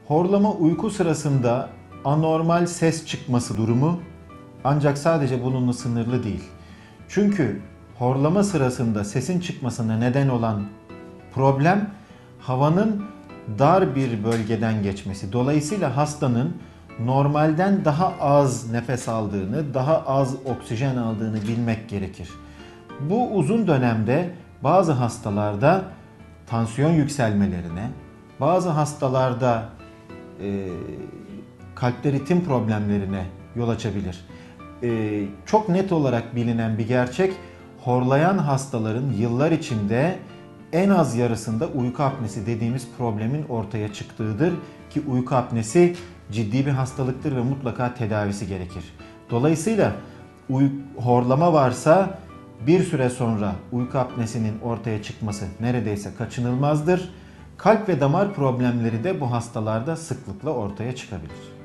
Horlama uyku sırasında anormal ses çıkması durumu, ancak sadece bununla sınırlı değil. Çünkü horlama sırasında sesin çıkmasına neden olan problem havanın dar bir bölgeden geçmesi. Dolayısıyla hastanın normalden daha az nefes aldığını, daha az oksijen aldığını bilmek gerekir. Bu uzun dönemde bazı hastalarda tansiyon yükselmelerine, bazı hastalarda kalpte ritim problemlerine yol açabilir. Çok net olarak bilinen bir gerçek, horlayan hastaların yıllar içinde en az yarısında uyku apnesi dediğimiz problemin ortaya çıktığıdır ki uyku apnesi ciddi bir hastalıktır ve mutlaka tedavisi gerekir. Dolayısıyla horlama varsa bir süre sonra uyku apnesinin ortaya çıkması neredeyse kaçınılmazdır. Kalp ve damar problemleri de bu hastalarda sıklıkla ortaya çıkabilir.